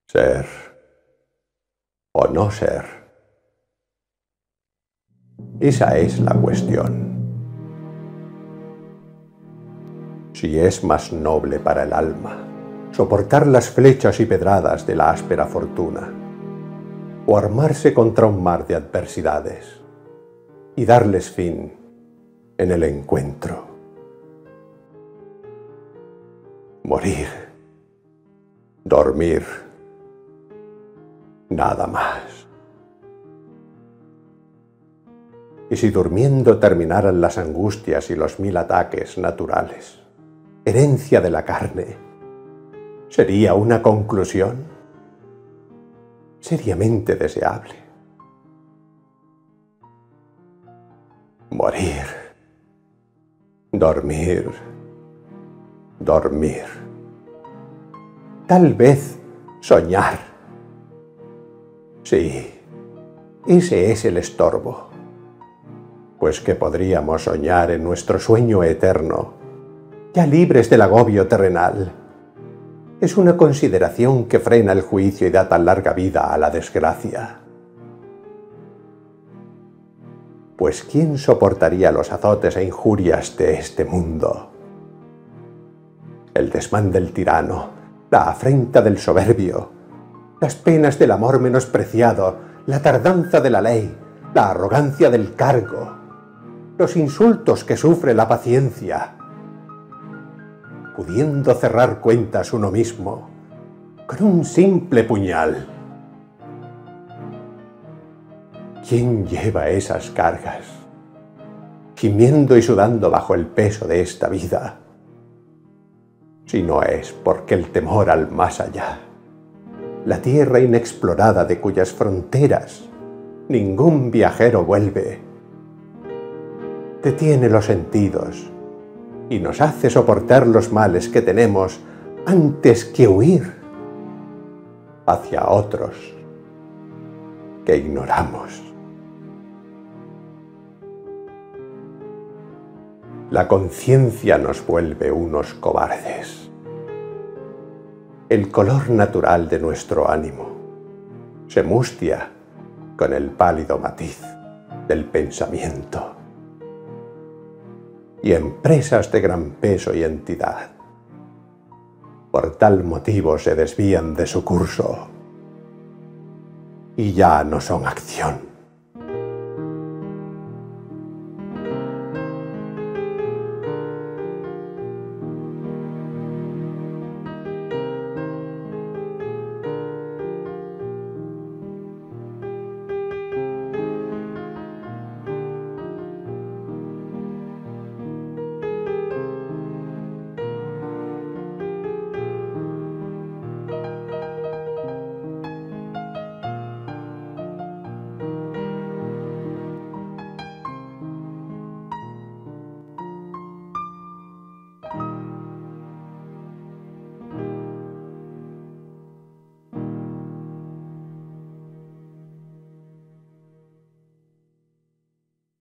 Ser o no ser. Esa es la cuestión. Si es más noble para el alma soportar las flechas y pedradas de la áspera fortuna, o armarse contra un mar de adversidades y darles fin en el encuentro. Morir, dormir, nada más. Y si durmiendo terminaran las angustias y los 1000 ataques naturales, herencia de la carne, ¿sería una conclusión seriamente deseable? Morir, dormir, dormir. Tal vez soñar. Sí, ese es el estorbo. Pues que podríamos soñar en nuestro sueño eterno, ya libres del agobio terrenal. Es una consideración que frena el juicio y da tan larga vida a la desgracia. Pues ¿quién soportaría los azotes e injurias de este mundo? El desmán del tirano, la afrenta del soberbio, las penas del amor menospreciado, la tardanza de la ley, la arrogancia del cargo, los insultos que sufre la paciencia, pudiendo cerrar cuentas uno mismo con un simple puñal. ¿Quién lleva esas cargas, gimiendo y sudando bajo el peso de esta vida? Si no es porque el temor al más allá, la tierra inexplorada de cuyas fronteras ningún viajero vuelve, detiene los sentidos y nos hace soportar los males que tenemos antes que huir hacia otros que ignoramos. La conciencia nos vuelve unos cobardes. El color natural de nuestro ánimo se mustia con el pálido matiz del pensamiento. Y empresas de gran peso y entidad, por tal motivo se desvían de su curso y ya no son acción,